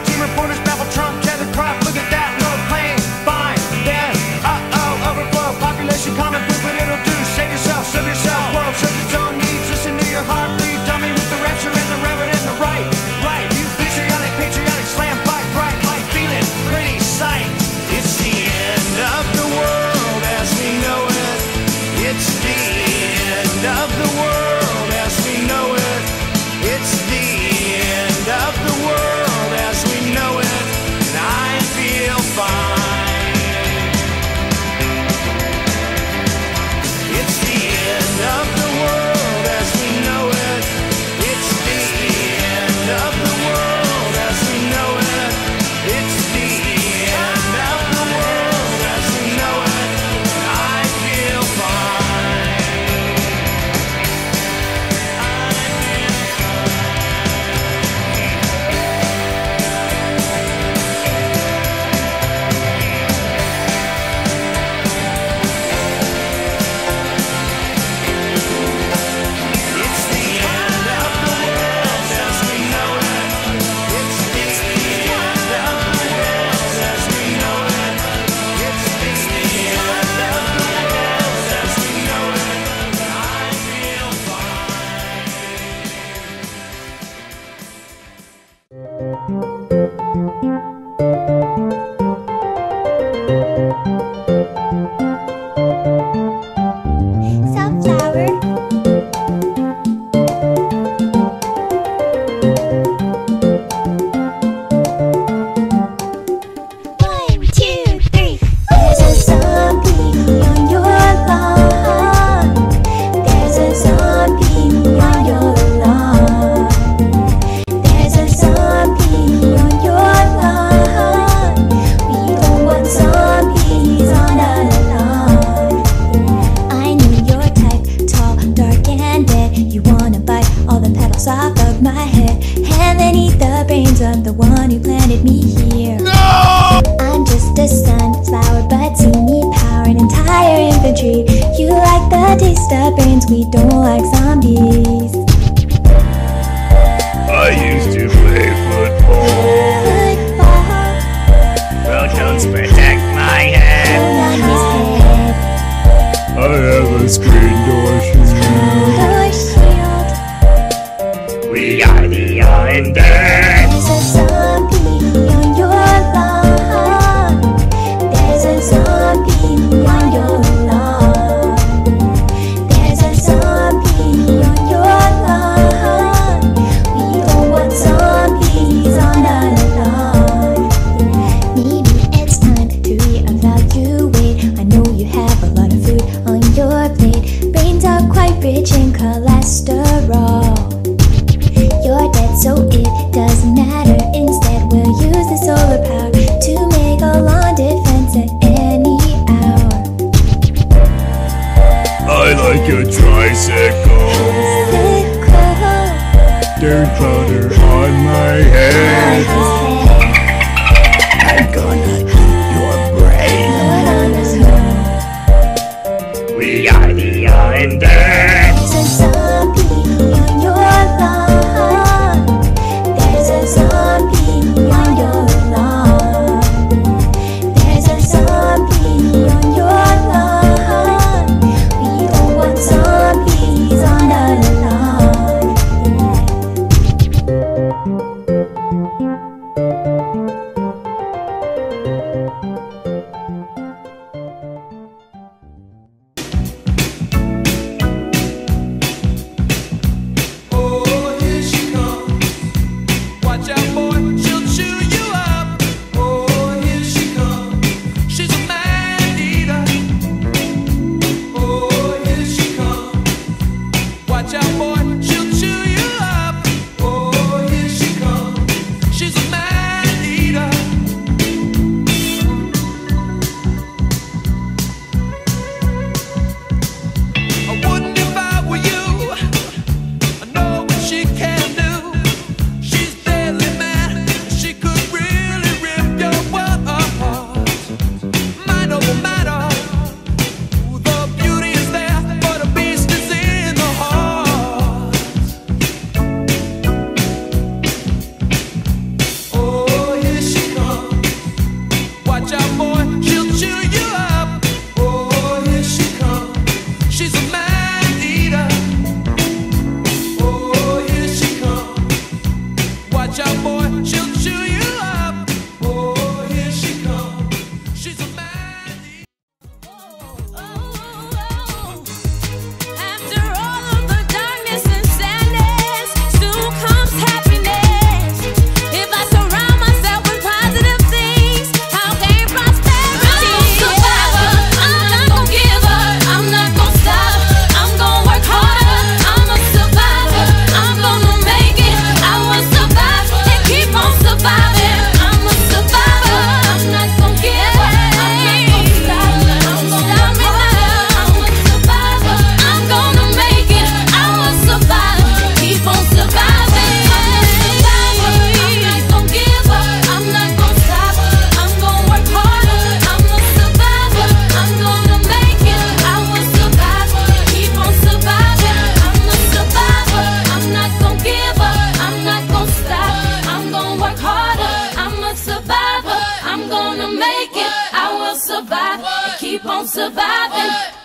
team reporters babble Trump, Kevin Crop, look at that, no plane, fine, then, overflow, population common food, but it'll do, save yourself, serve yourself, world serves its own needs, listen to your heartbeat, dummy with the rapture and the reverend and the right, you patriotic, slam, fight, bright, light, feeling, pretty sight, it's the end of the world as we know it, it's the end of the world as we know it, it's the end of the world as we know it, and I feel fine. It's the end of the world as we know it, it's the end of the world as we know it, it's the end of the world as we know it, and I feel fine. It's the end of the world as we know it. It's the end of the world as we know it. It's the end of the world as we know it. I feel Sunflower. 1, 2, 3. There's a zombie on your lawn. There's a zombie on your lawn. There's a zombie on your lawn. We don't want zombies on our lawn. I know your type, tall, dark, and dead. You wanna bite all the petals off of my head and then eat the brains of the one who planted me here. I'm just a sunflower, but see me power an entire infantry. You like the Dystopians, we don't like zombies. I used to play football. Football Photoshoots protect my head. on his head, I have a screen door your shield. We are the undead. There's a zombie on your lawn. There's a zombie on your lawn. There's a zombie on your lawn. We don't want zombies on our lawn. Maybe it's time to reevaluate. I know you have a lot of food on your plate. Brains are quite rich in cholesterol. You're dead, so it doesn't matter. Instead, we'll use the solar power to make a lawn defense at any hour. I like a tricycle. Dirt powder on my head. I'm gonna eat your brain. We are the undead. There's a zombie on your lawn. There's a zombie on your lawn. There's a zombie on your lawn. We don't want zombies on our lawn. Oh, here she comes. Watch out, boy, she'll chew you up. Oh, here she comes. She's a man eater. Oh, here she comes. Watch out, boy, she'll chew you up. Oh, here she comes. She's a man eater. I wouldn't if I were you. I know what she can do. She's deadly mad. surviving.